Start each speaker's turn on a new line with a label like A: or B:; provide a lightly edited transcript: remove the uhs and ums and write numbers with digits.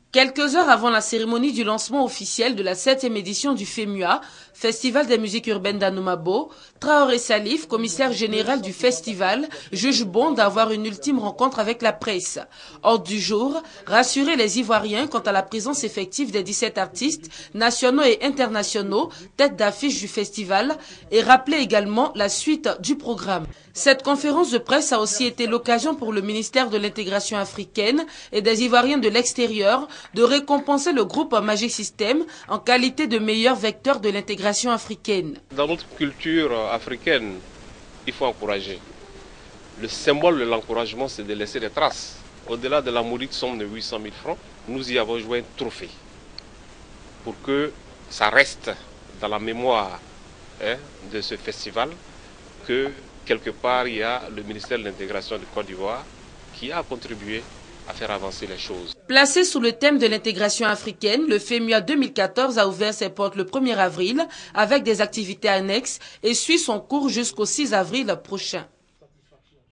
A: Quelques heures avant la cérémonie du lancement officiel de la 7e édition du FEMUA, Festival des musiques urbaines d'Anoumabo, Traoré Salif, commissaire général du festival, juge bon d'avoir une ultime rencontre avec la presse. Ordre du jour, rassurer les Ivoiriens quant à la présence effective des 17 artistes nationaux et internationaux, tête d'affiche du festival, et rappeler également la suite du programme. Cette conférence de presse a aussi été l'occasion pour le ministère de l'intégration africaine et des Ivoiriens de l'extérieur de récompenser le groupe Magic System en qualité de meilleur vecteur de l'intégration africaine.
B: Dans notre culture africaine, il faut encourager. Le symbole de l'encouragement, c'est de laisser des traces. Au-delà de la modique somme de 800 000 francs, nous y avons joué un trophée pour que ça reste dans la mémoire de ce festival, que quelque part il y a le ministère de l'intégration de Côte d'Ivoire qui a contribué à faire avancer les choses.
A: Placé sous le thème de l'intégration africaine, le FEMUA 2014 a ouvert ses portes le 1er avril avec des activités annexes et suit son cours jusqu'au 6 avril prochain.